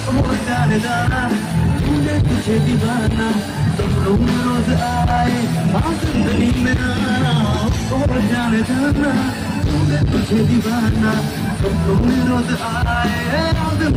ओ जाने जाना तूने तुझे दीवाना सपनों में रोज आए जिंदगी में आना ओ जाने जाना तूने तुझे दीवाना सपनों में रोज आए